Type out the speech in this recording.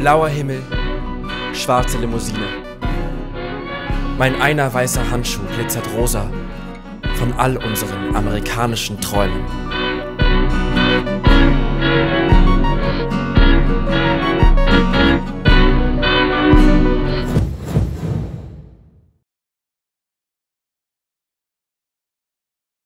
Blauer Himmel, schwarze Limousine. Mein einer weißer Handschuh glitzert rosa von all unseren amerikanischen Träumen.